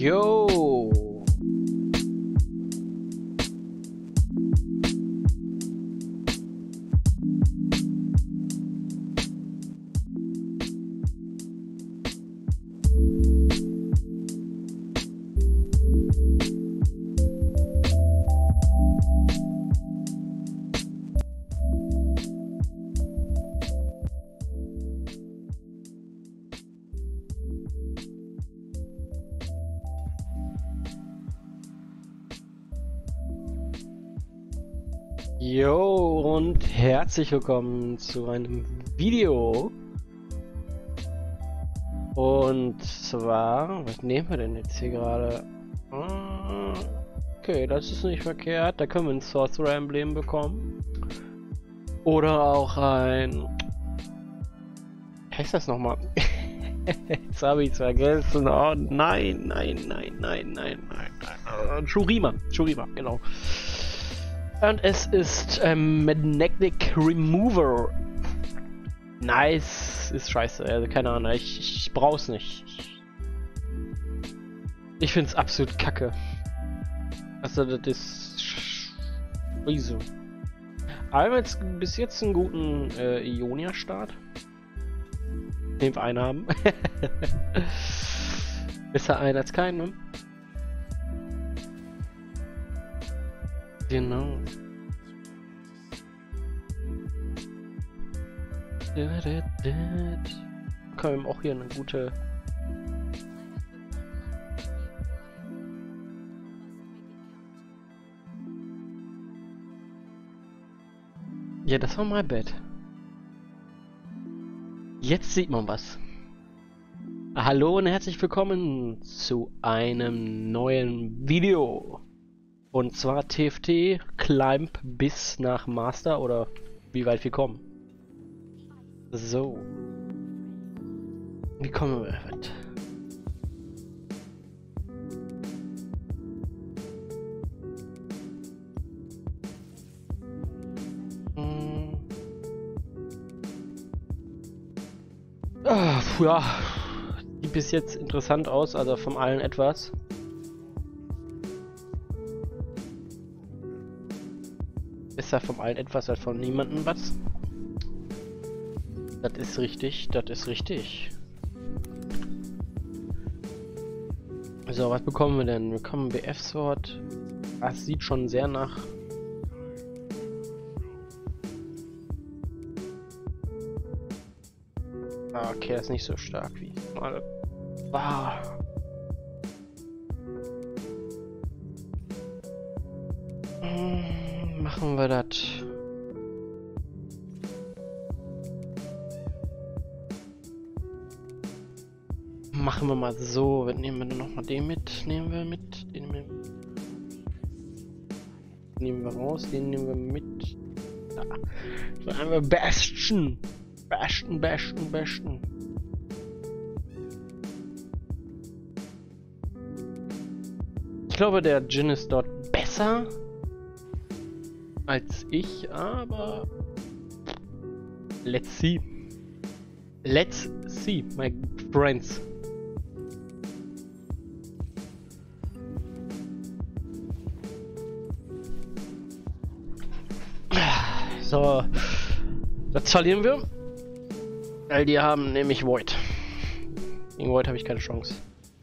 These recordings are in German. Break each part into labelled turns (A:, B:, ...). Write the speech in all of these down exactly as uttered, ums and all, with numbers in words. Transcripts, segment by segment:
A: Yo! Jo und herzlich willkommen zu einem Video. Und zwar, was nehmen wir denn jetzt hier gerade? Okay, das ist nicht verkehrt. Da können wir ein Sorcerer Emblem bekommen. Oder auch ein... Wie heißt das nochmal? Jetzt habe ich es vergessen. Oh nein, nein, nein, nein, nein, nein, nein. Shurima, Shurima, genau. Und es ist ähm, Magnetic Remover. Nice. Ist scheiße. Also keine Ahnung. Ich, ich brauch's nicht. Ich, ich find's absolut kacke. Also das ist... Wieso? Aber wir haben jetzt bis jetzt einen guten äh, Ionia-Start. Den wir einen haben. Besser ein als keinen, ne? Genau. Können wir auch hier eine gute... Ja, das war mein Bett. Jetzt sieht man was. Hallo und herzlich willkommen zu einem neuen Video. Und zwar T F T Climb bis nach Master oder wie weit wir kommen. So. Wie kommen wir damit? Hm. Ah, ja. Sieht bis jetzt interessant aus, also von allen etwas. Besser vom allen etwas als von niemandem was. Das ist richtig, das ist richtig. So, was bekommen wir denn? Wir bekommen B F-Sword. Das sieht schon sehr nach... Ah, okay, das ist nicht so stark wie mal. Ah. Hm, machen wir das. Machen wir mal so. Nehmen wir noch mal den mit. Nehmen wir mit. Den nehmen wir, nehmen wir raus. Den nehmen wir mit. Da. So einmal Bastion. Bastion, Bastion, Bastion. Ich glaube, der Djinn ist dort besser als ich, aber let's see. Let's see, my friends. So, das verlieren wir, weil die haben nämlich Void. Gegen Void habe ich keine Chance.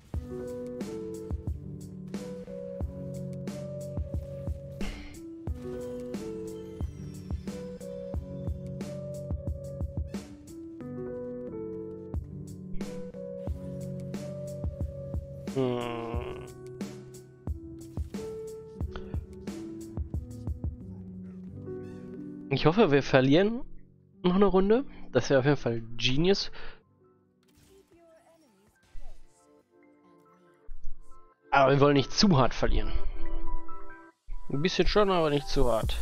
A: Hm. Ich hoffe, wir verlieren noch eine Runde. Das wäre auf jeden Fall Genius. Aber wir wollen nicht zu hart verlieren. Ein bisschen schon, aber nicht zu hart.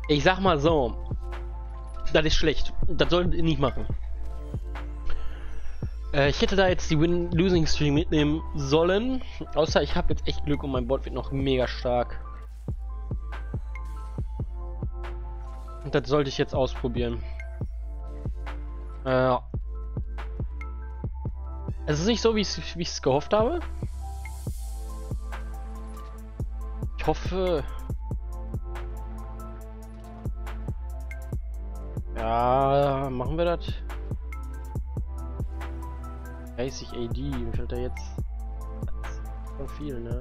A: Ich sag mal so, das ist schlecht. Das solltet ihr nicht machen. Äh, ich hätte da jetzt die Win-Losing-Stream mitnehmen sollen. Außer ich habe jetzt echt Glück und mein Bot wird noch mega stark. Und das sollte ich jetzt ausprobieren. Äh, es ist nicht so, wie ich es gehofft habe. Ich hoffe... Ja, machen wir das. dreißig A D, wie viel hat er jetzt? Das ist schon viel, ne?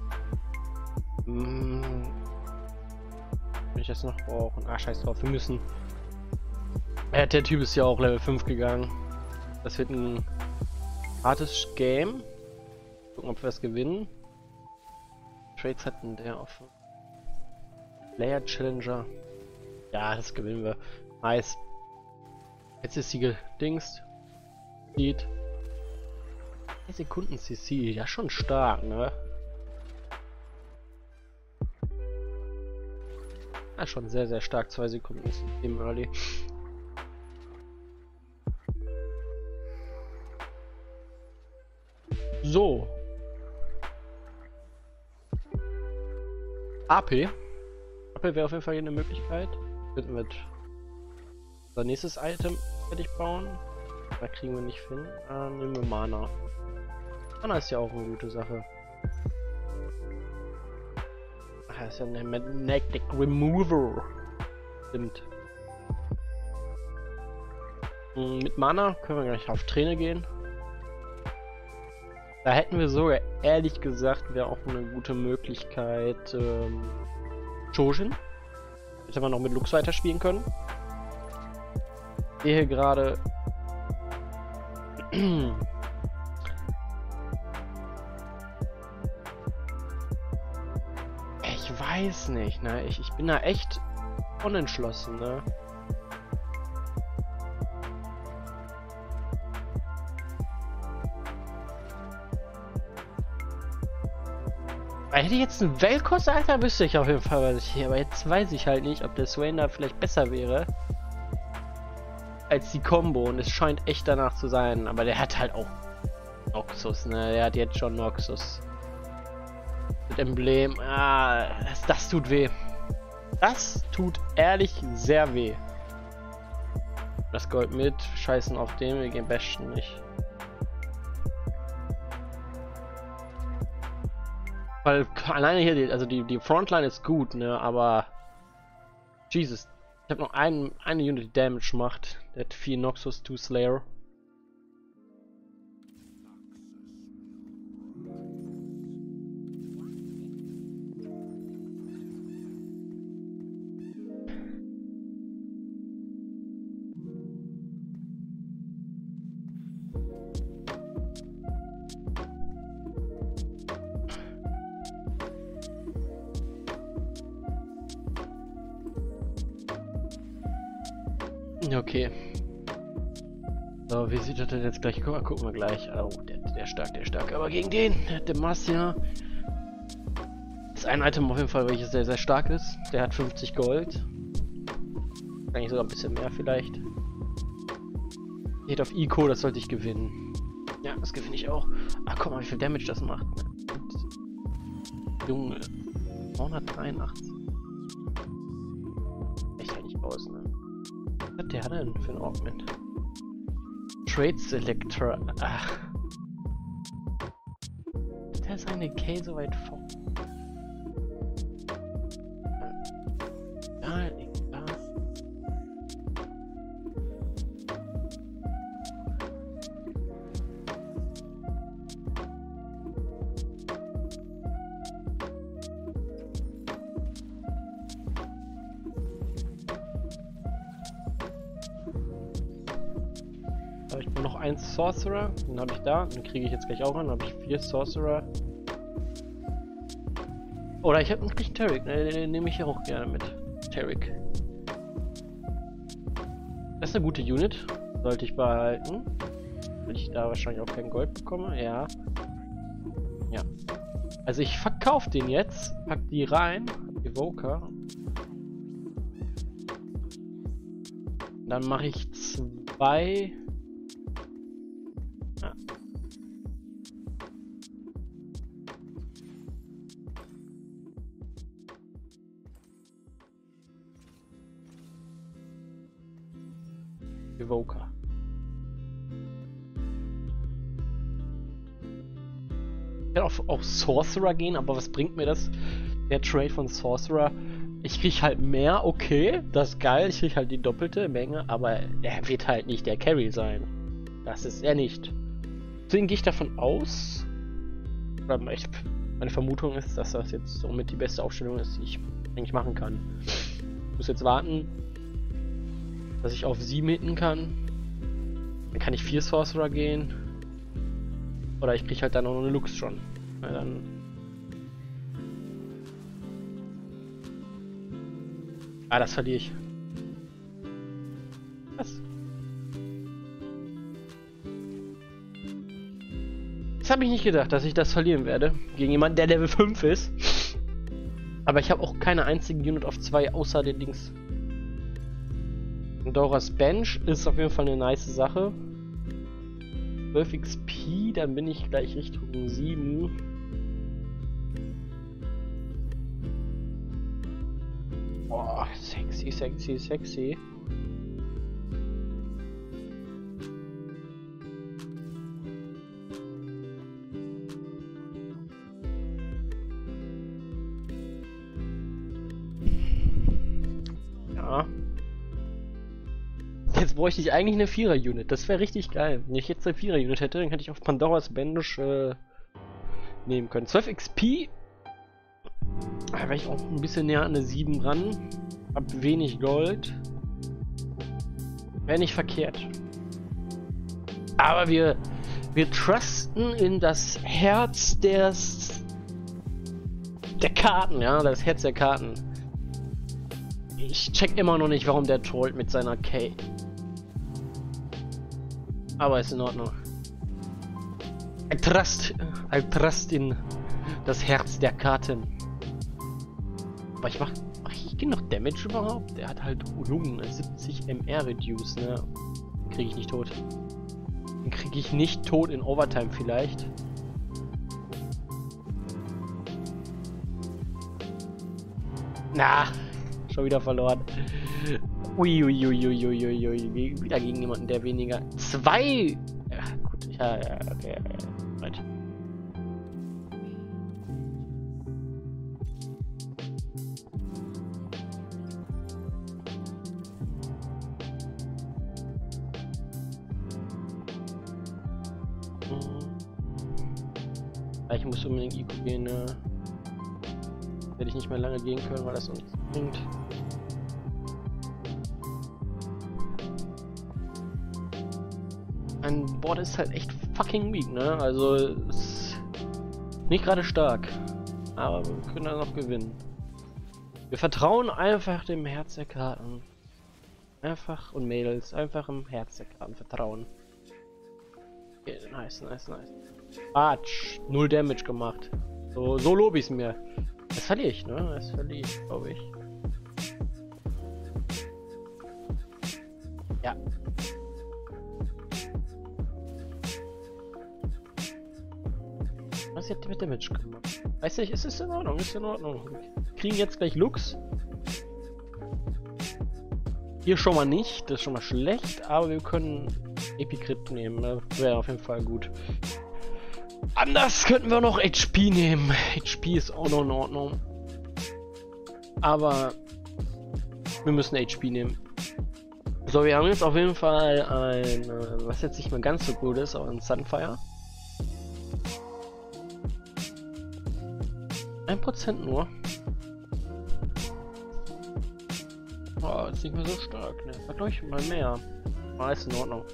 A: Hm. Wenn ich das noch brauchen. Ah, scheiß drauf, wir müssen. Ja, der Typ ist ja auch Level fünf gegangen. Das wird ein hartes Game. Gucken, ob wir es gewinnen. Trades hatten der auf Player Challenger. Ja, das gewinnen wir. Nice. Jetzt ist sie gedingst. Sieht. Sekunden C C, ja schon stark, ne? Ja, schon sehr, sehr stark. Zwei Sekunden ist im Early. So. A P. A P wäre auf jeden Fall hier eine Möglichkeit. Könnten wir unser nächstes Item fertig bauen. Da kriegen wir nicht hin. Ah, nehmen wir Mana. Mana ist ja auch eine gute Sache. Ach, das ist ja eine Magnetic Remover. Stimmt. Hm, mit Mana können wir gleich auf Träne gehen. Da hätten wir sogar, ehrlich gesagt, wäre auch eine gute Möglichkeit, ähm, Chojin. Jetzt haben wir noch mit Lux weiterspielen können. Ich sehe hier gerade... Ich weiß nicht, ne? Ich, ich bin da echt unentschlossen, ne? Hätte ich jetzt einen Weltkurs, Alter, wüsste ich auf jeden Fall, was ich hier. Aber jetzt weiß ich halt nicht, ob der Swain da vielleicht besser wäre als die Combo. Und es scheint echt danach zu sein. Aber der hat halt auch Noxus, ne? Der hat jetzt schon Noxus. Mit Emblem. Ah, das, das tut weh. Das tut ehrlich sehr weh. Das Gold mit. Scheißen auf den. Wir gehen besten nicht. Weil alleine hier, die, also die, die Frontline ist gut, ne, aber Jesus, ich habe noch einen, eine Unit die Damage macht. Der hat vier Noxus, zwei Slayer. Okay. So, wie sieht das denn jetzt gleich? Guck mal, gucken wir gleich. Oh, der, der stark, der stark. Aber gegen den, der, der Marcia, ist ein Item auf jeden Fall, welches sehr, sehr stark ist. Der hat fünfzig Gold. Eigentlich sogar ein bisschen mehr vielleicht. Geht auf Eco, das sollte ich gewinnen. Ja, das gewinne ich auch. Ach, guck mal, wie viel Damage das macht. Junge. zweihundertdreiundachtzig. Echt halt nicht aus, ne? Was hat der denn für ein Augment? Trade Selector. Ach. Der ist eine K so weit vor. Ja, egal. Ich brauche noch einen Sorcerer, den habe ich da, den kriege ich jetzt gleich auch an, dann habe ich vier Sorcerer. Oder ich habe einen richtigen Taric, ne, den nehme ich ja auch gerne mit. Taric. Das ist eine gute Unit, sollte ich behalten. Weil ich da wahrscheinlich auch kein Gold bekomme, ja. Ja. Also ich verkaufe den jetzt, pack die rein, Evoker. Dann mache ich zwei. Ja. Evoker. Ich kann auf, auf Sorcerer gehen, aber was bringt mir das? Der Trade von Sorcerer. Ich krieg halt mehr, okay, das ist geil, ich krieg halt die doppelte Menge, aber er wird halt nicht der Carry sein. Das ist er nicht. Deswegen gehe ich davon aus, oder ich, meine Vermutung ist, dass das jetzt somit die beste Aufstellung ist, die ich eigentlich machen kann. Ich muss jetzt warten, dass ich auf sieben hitten kann. Dann kann ich vier Sorcerer gehen. Oder ich krieg halt dann auch noch eine Lux schon. Na dann. Ah, das verliere ich. Was? Das habe ich nicht gedacht, dass ich das verlieren werde. Gegen jemanden, der Level fünf ist. Aber ich habe auch keine einzige Unit auf zwei außer den Dings. Doras Bench ist auf jeden Fall eine nice Sache. zwölf X P, dann bin ich gleich Richtung sieben. Boah, sexy, sexy, sexy. Ja. Jetzt bräuchte ich eigentlich eine Vierer-Unit. Das wäre richtig geil. Wenn ich jetzt eine Vierer-Unit hätte, dann könnte ich auf Pandoras Bench äh, nehmen können. zwölf X P. Da wäre ich auch ein bisschen näher an eine sieben ran. Hab wenig Gold. Wäre nicht verkehrt. Aber wir, wir trusten in das Herz des, der Karten, ja, das Herz der Karten. Ich check immer noch nicht, warum der trollt mit seiner K. Aber ist in Ordnung. I trust, I trust in das Herz der Karten. Aber ich mach, mach ich genug Damage überhaupt? Der hat halt Jungen, siebzig M R Reduce, ne? Kriege ich nicht tot. Den kriege ich nicht tot in Overtime vielleicht. Na, schon wieder verloren. Uiuiuiuiuiui. Wieder gegen jemanden, der weniger. Zwei! Ja, gut. Ja, ja, okay. Ja, right. Ich muss unbedingt Eco gehen, ne? Werde ich nicht mehr lange gehen können, weil das uns bringt. Ein Board ist halt echt fucking weak, ne? Also ist nicht gerade stark. Aber wir können da noch gewinnen. Wir vertrauen einfach dem Herz der Karten. Einfach und Mädels, einfach im Herz der Karten vertrauen. Okay, nice, nice, nice. Arch, null Damage gemacht. So, so lobe ich es mir. Das verliere ich, ne? Das verliere ich, glaube ich. Ja. Was hat mit Damage gemacht? Weiß ich, es ist in Ordnung, ist in Ordnung. Wir kriegen jetzt gleich Lux. Hier schon mal nicht, das ist schon mal schlecht, aber wir können Epicrit nehmen, das wäre auf jeden Fall gut. Anders könnten wir noch H P nehmen. H P ist auch noch in Ordnung. Aber wir müssen H P nehmen. So, wir haben jetzt auf jeden Fall ein, was jetzt nicht mehr ganz so gut ist, aber ein Sunfire. ein Prozent nur. Oh, ist nicht mehr so stark, ne? War glaube ich mal mehr. Ah, ist in Ordnung.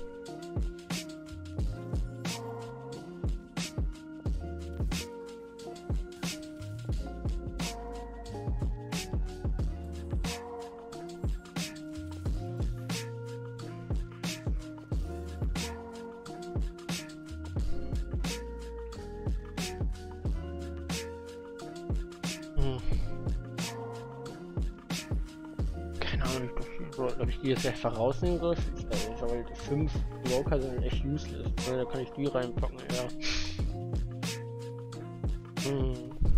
A: ob ich die jetzt einfach rausnehmen soll. Ich glaube, fünf Broker sind echt useless. Da kann ich die reinpacken, ja. Hm.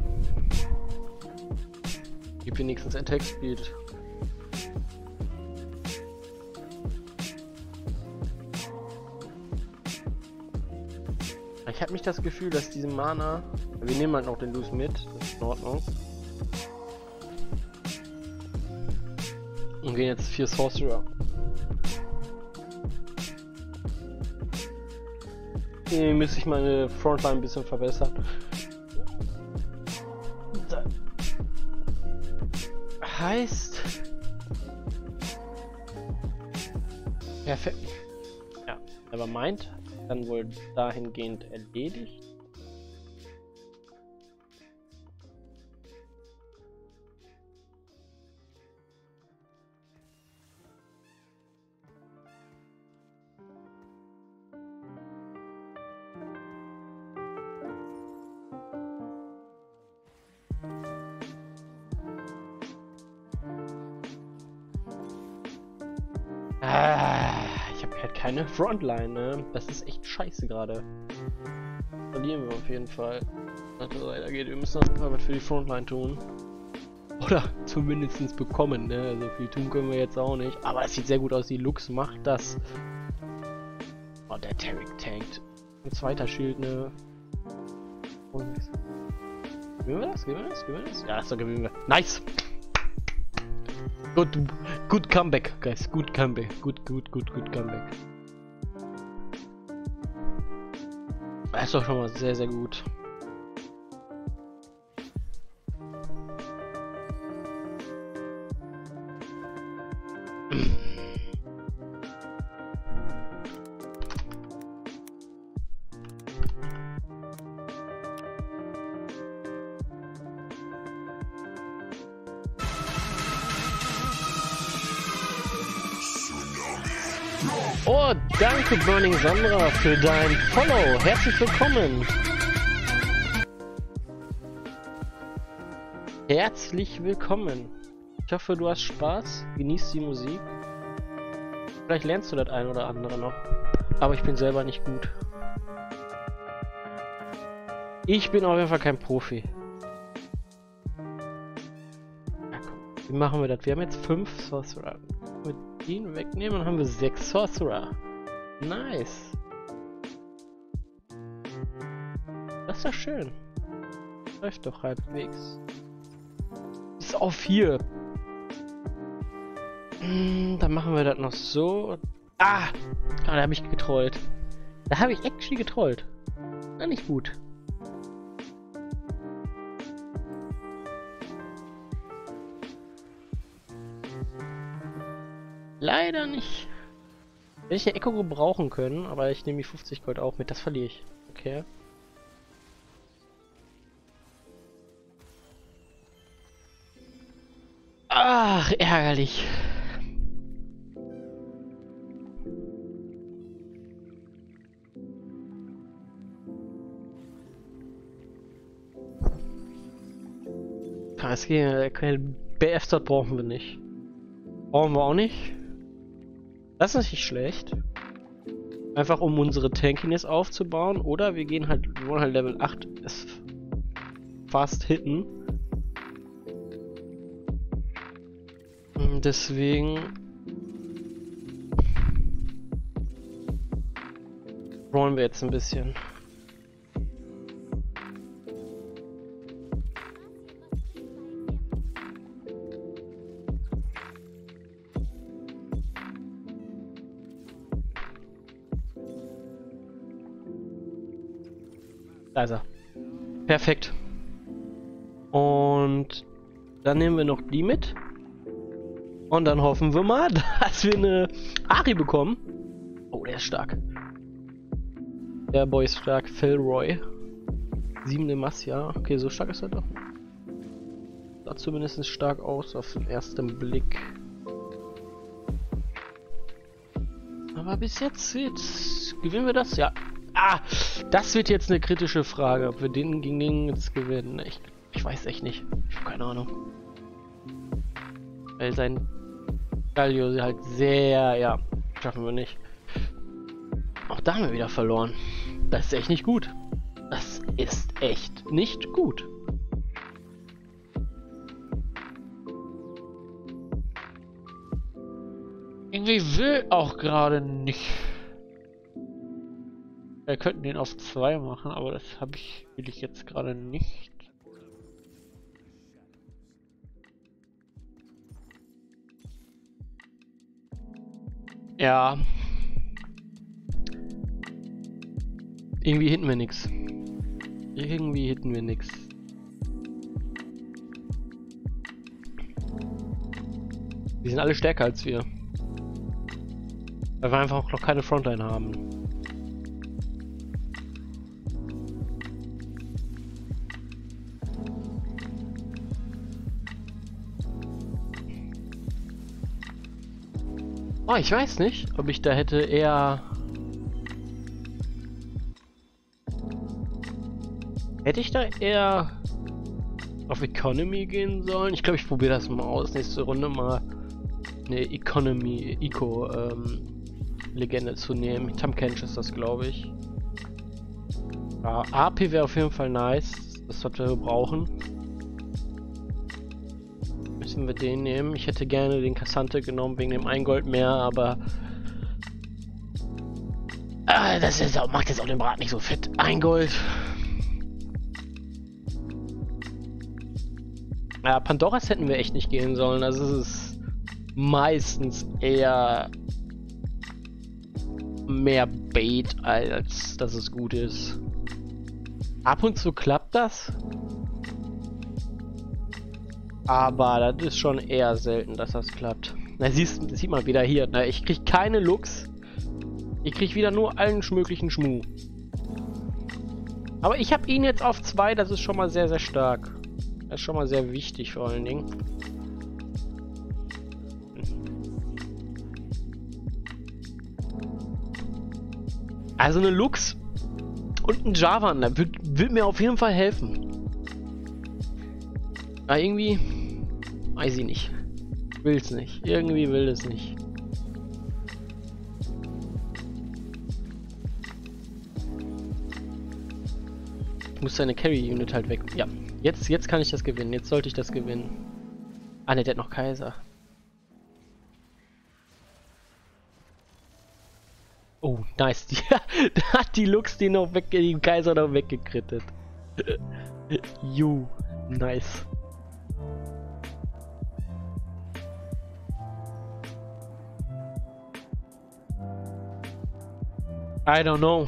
A: Gib wenigstens Attack Speed. Ich habe nicht das Gefühl, dass diese Mana... Wir nehmen halt noch den Loose mit, das ist in Ordnung. Und gehen jetzt vier Sorcerer. Hier müsste ich meine Frontline ein bisschen verbessern. Da heißt... Perfekt. Ja, aber meint, dann wohl dahingehend erledigt. Ah, ich habe halt keine Frontline, ne? Das ist echt scheiße gerade. Verlieren wir auf jeden Fall. Warte, weitergeht. Wir müssen noch mal was für die Frontline tun. Oder zumindest bekommen, ne? Also viel tun können wir jetzt auch nicht. Aber es sieht sehr gut aus. Die Lux macht das. Oh, der Tarek tankt. Ein zweiter Schild, ne? Und... Gewinnen wir das? Gewinnen wir das? Gewinnen wir das? Ja, das gewinnen wir. Nice! Good, good comeback, guys. Good comeback. Good, good, good, good comeback. Das ist doch schon mal sehr, sehr gut. Oh, danke Burning Sandra für dein Follow. Herzlich willkommen. Herzlich willkommen. Ich hoffe, du hast Spaß. Genießt die Musik. Vielleicht lernst du das ein oder andere noch. Aber ich bin selber nicht gut. Ich bin auf jeden Fall kein Profi. Ja, komm. Wie machen wir das? Wir haben jetzt fünf Sorcerer. Mit ihn wegnehmen und haben wir sechs Sorcerer. Nice. Das ist ja schön. Läuft doch halbwegs. Ist auf vier. Hm, dann machen wir das noch so. Ah! Ah, da habe ich getrollt. Da habe ich actually getrollt. Na, nicht gut. Leider nicht. Hätte ich ja Echo gebrauchen können, aber ich nehme die fünfzig Gold auch mit, das verliere ich. Okay. Ach, ärgerlich. K S G, keine B F-Start brauchen wir nicht. Brauchen wir auch nicht. Das ist nicht schlecht. Einfach um unsere Tankiness aufzubauen. Oder wir gehen halt, wir wollen halt Level acht es fast hitten. Deswegen rollen wir jetzt ein bisschen. Da ist er. Perfekt. Und dann nehmen wir noch die mit. Und dann hoffen wir mal, dass wir eine Ari bekommen. Oh, der ist stark. Der Boy ist stark. Philroy. Sieben Demacia. Okay, so stark ist er doch. Sah zumindest stark aus auf den ersten Blick. Aber bis jetzt, jetzt gewinnen wir das? Ja. Ah, das wird jetzt eine kritische Frage, ob wir den gegen den jetzt gewinnen. Ich, ich weiß echt nicht. Ich habe keine Ahnung. Weil sein Galio halt sehr, ja, schaffen wir nicht. Auch da haben wir wieder verloren. Das ist echt nicht gut. Das ist echt nicht gut. Irgendwie will auch gerade nicht. Wir könnten den auf zwei machen, aber das habe ich, will ich jetzt gerade nicht. Ja. Irgendwie hitten wir nix. Irgendwie hitten wir nix. Die sind alle stärker als wir. Weil wir einfach noch keine Frontline haben. Oh, ich weiß nicht, ob ich da hätte eher... Hätte ich da eher auf Economy gehen sollen? Ich glaube, ich probiere das mal aus. Nächste Runde mal eine Economy, Eco, ähm, Legende zu nehmen. Tahm Kench ist das, glaube ich. Ja, A P wäre auf jeden Fall nice. Das, was wir brauchen. Müssen wir den nehmen. Ich hätte gerne den Cassante genommen wegen dem ein Gold mehr, aber ah, das ist auch, macht jetzt auch den Brat nicht so fett. Ein Gold. Ja, Pandoras hätten wir echt nicht gehen sollen. Also es ist meistens eher mehr Bait, als dass es gut ist. Ab und zu klappt das. Aber das ist schon eher selten, dass das klappt. Na, siehst, das sieht man wieder hier. Na, ich krieg keine Lux. Ich krieg wieder nur allen möglichen Schmuh. Aber ich habe ihn jetzt auf zwei, das ist schon mal sehr, sehr stark. Das ist schon mal sehr wichtig vor allen Dingen. Also eine Lux und ein Javan, da wird, wird mir auf jeden Fall helfen. Aber irgendwie weiß ich nicht. Will's nicht. Irgendwie will es nicht. Ich muss seine Carry-Unit halt weg. Ja, jetzt, jetzt kann ich das gewinnen. Jetzt sollte ich das gewinnen. Ah ne, der hat noch Kaiser. Oh, nice. Die, da hat die Lux die noch weg, den Kaiser noch weggekrittet. You, nice. I don't know.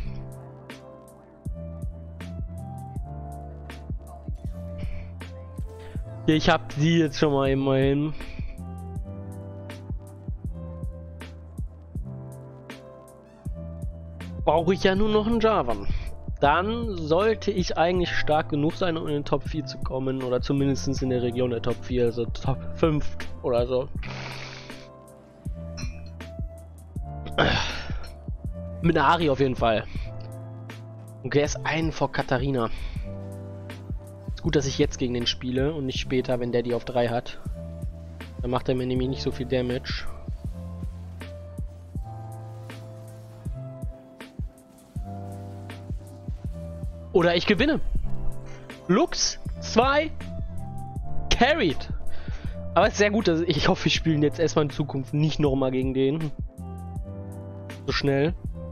A: Ich hab sie jetzt schon mal immerhin. Brauche ich ja nur noch einen Javan. Dann sollte ich eigentlich stark genug sein, um in den Top vier zu kommen. Oder zumindest in der Region der Top vier, also Top fünf oder so. Mit einer Ari auf jeden Fall. Und der ist einen vor Katharina. Ist gut, dass ich jetzt gegen den spiele und nicht später, wenn der die auf drei hat. Dann macht er mir nämlich nicht so viel Damage. Oder ich gewinne. Lux zwei carried. Aber es ist sehr gut, dass ich hoffe, wir spielen jetzt erstmal in Zukunft nicht nochmal gegen den. So schnell.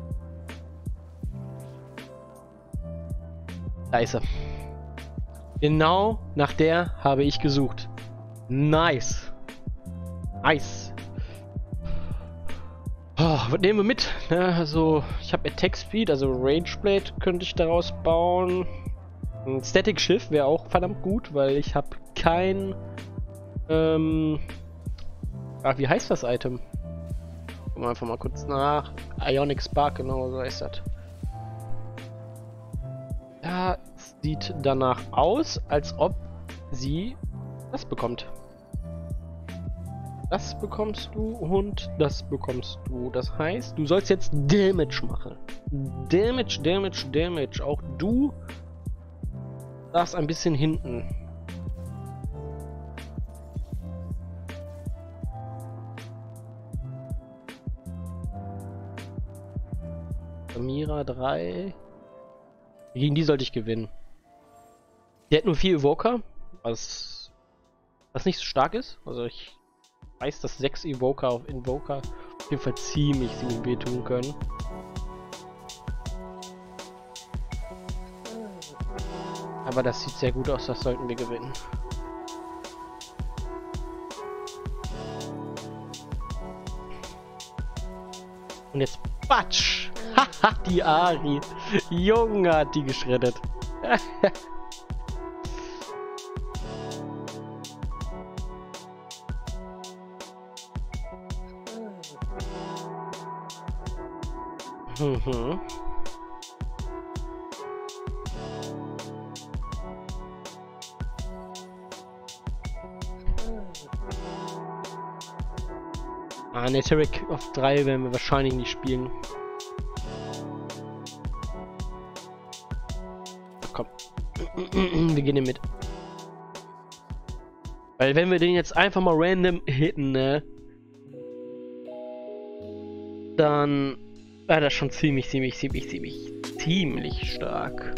A: Da ist er. Genau nach der habe ich gesucht. Nice. Nice. Oh, was nehmen wir mit? Ja, also, ich habe Attack Speed, also Range Blade könnte ich daraus bauen. Ein Static Shift wäre auch verdammt gut, weil ich habe kein... Ähm... Ach, wie heißt das Item? Gucken wir einfach mal kurz nach. Ionic Spark, genau so heißt das. Ja, sieht danach aus, als ob sie das bekommt. Das bekommst du und das bekommst du. Das heißt, du sollst jetzt Damage machen. Damage, Damage, Damage. Auch du darfst ein bisschen hinten. Samira drei. Gegen die sollte ich gewinnen. Die hat nur vier Evoker, was, was nicht so stark ist. Also ich weiß, dass sechs Evoker auf Invoker auf jeden Fall ziemlich, ziemlich wehtun können. Aber das sieht sehr gut aus, das sollten wir gewinnen. Und jetzt Batsch! Haha, die Ari! Junge, hat die geschreddet. Mhm. Ah, Netaric auf drei werden wir wahrscheinlich nicht spielen. Ach, komm. Wir gehen hier mit. Weil wenn wir den jetzt einfach mal random hitten, ne? Dann war das schon ziemlich, ziemlich, ziemlich, ziemlich, ziemlich stark.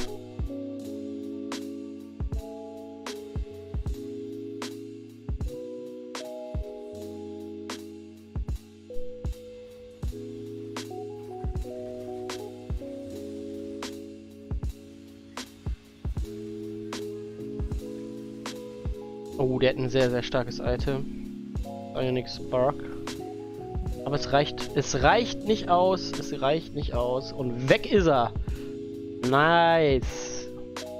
A: Oh, der hat ein sehr, sehr starkes Item. Ionic Spark. Aber es reicht, es reicht nicht aus, es reicht nicht aus. Und weg ist er. Nice.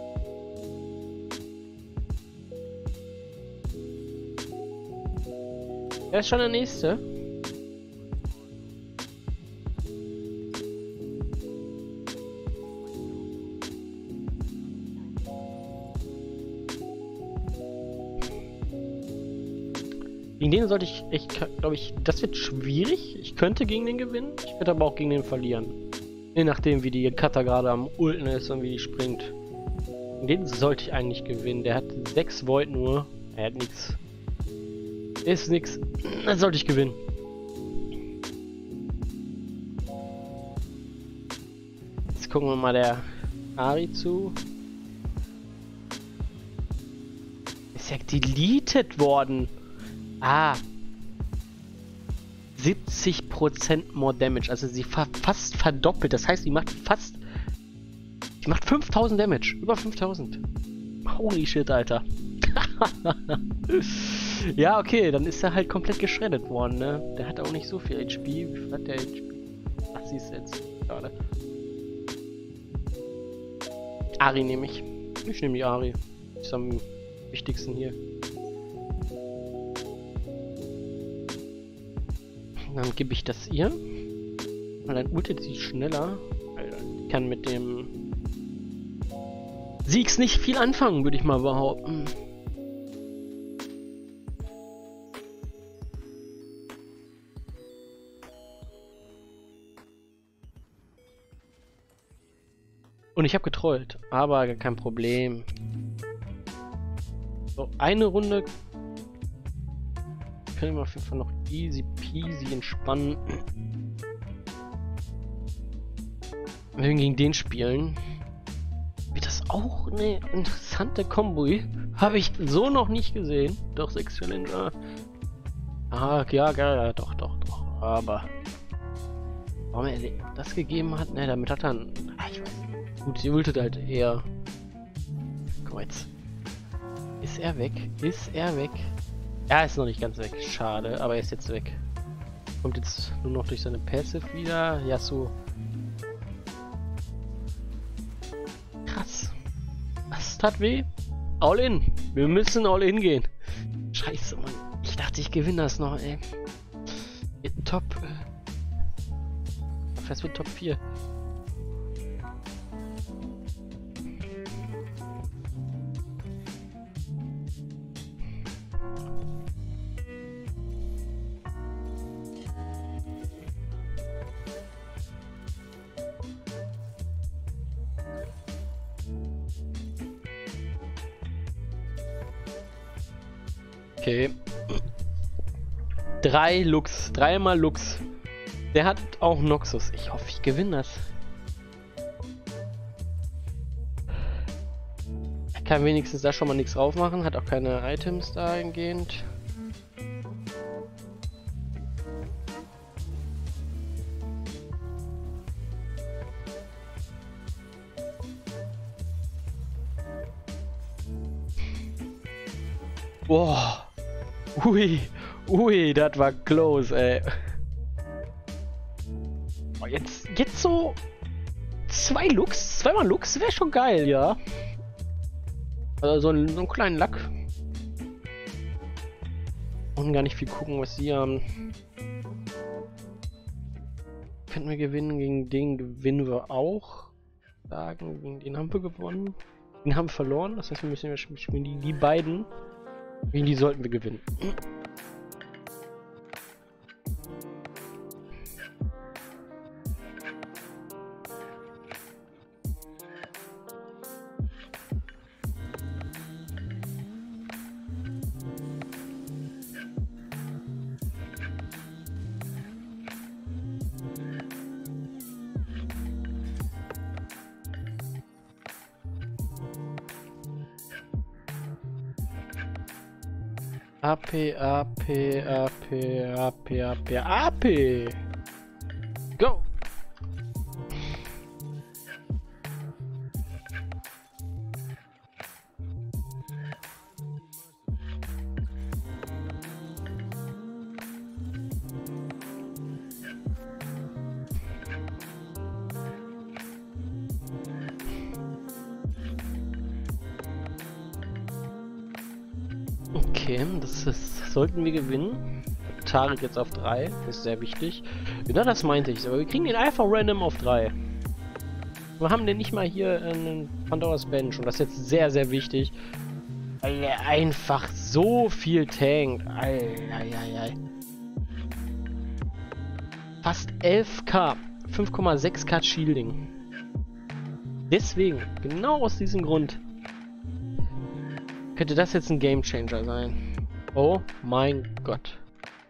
A: Er ist schon der nächste. Gegen den sollte ich, ich glaube ich, das wird schwierig. Ich könnte gegen den gewinnen, ich werde aber auch gegen den verlieren. Je nachdem, wie die Kata gerade am Ulten ist und wie die springt. Gegen den sollte ich eigentlich gewinnen. Der hat sechs Volt nur. Er hat nichts. Ist nix. Dann sollte ich gewinnen. Jetzt gucken wir mal der Ari zu. Ist ja deleted worden. Ah. siebzig Prozent more Damage. Also sie fa fast verdoppelt. Das heißt, sie macht fast... Sie macht fünftausend Damage. Über fünftausend. Holy shit, Alter. Ja, okay. Dann ist er halt komplett geschreddet worden, ne? Der hat auch nicht so viel H P. Wie viel hat der H P? Ach, sie ist jetzt gerade. Ari nehme ich. Ich nehme die Ari. Ist am wichtigsten hier. Dann gebe ich das ihr. Weil dann ultet sie schneller. Ich kann mit dem Siegs nicht viel anfangen, würde ich mal behaupten. Und ich habe getrollt, aber kein Problem. So, eine Runde können wir auf jeden Fall noch easy peasy entspannen. Wenn wir gegen den spielen, wird das auch eine interessante Kombo. Habe ich so noch nicht gesehen. Doch, sechs Challenger. Ah, ja, ja, doch, doch, doch. Aber warum er das gegeben hat, ne, damit hat er einen, ah, ich weiß nicht. Gut, sie ultet halt eher. Guck mal jetzt. Ist er weg? Ist er weg? Er ist noch nicht ganz weg. Schade, aber er ist jetzt weg. Kommt jetzt nur noch durch seine Passive wieder. Yasuo. Krass. Das tat weh. All in. Wir müssen all in gehen. Scheiße, Mann. Ich dachte, ich gewinne das noch, ey. Wird ein Top. Das wird Top vier. Okay. Drei Lux. Dreimal Lux. Der hat auch Noxus. Ich hoffe, ich gewinne das. kann wenigstens da schon mal nichts drauf machen, hat auch keine Items dahingehend. Boah. Ui. Ui, das war close, ey. Oh, jetzt, jetzt so zwei Lux, zweimal Lux wäre schon geil, ja. Also so einen, so einen kleinen Lack. Und gar nicht viel gucken, was sie haben. Könnten wir gewinnen, gegen den gewinnen wir auch. Sagen, gegen den haben wir gewonnen. Den haben wir verloren, das heißt wir müssen wir spielen die, die beiden. Gegen die sollten wir gewinnen. A P, A P, A P, A P, A P, A P. Go! Okay, das ist, sollten wir gewinnen. Tarek jetzt auf drei, ist sehr wichtig. Genau das meinte ich, aber wir kriegen den einfach random auf drei. Wir haben den nicht mal hier in Pandoras Bench und das ist jetzt sehr, sehr wichtig. Weil er einfach so viel tankt. Eieiei. Fast elf K, fünf Komma sechs K Shielding. Deswegen, genau aus diesem Grund, könnte das jetzt ein Game Changer sein. Oh mein Gott.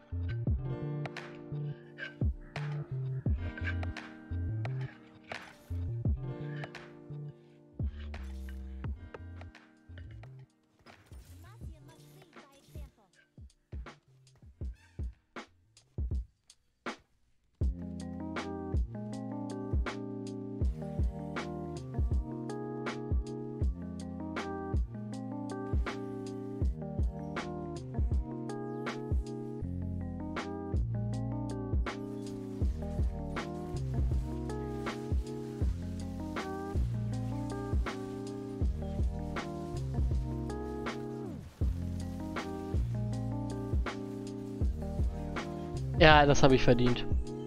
A: Ja, das habe ich verdient.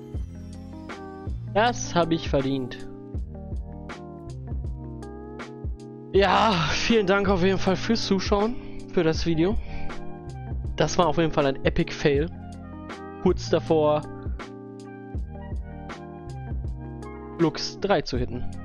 A: Das habe ich verdient. Ja, vielen Dank auf jeden Fall fürs Zuschauen, für das Video. Das war auf jeden Fall ein Epic Fail. Kurz davor, Lux drei zu hitten.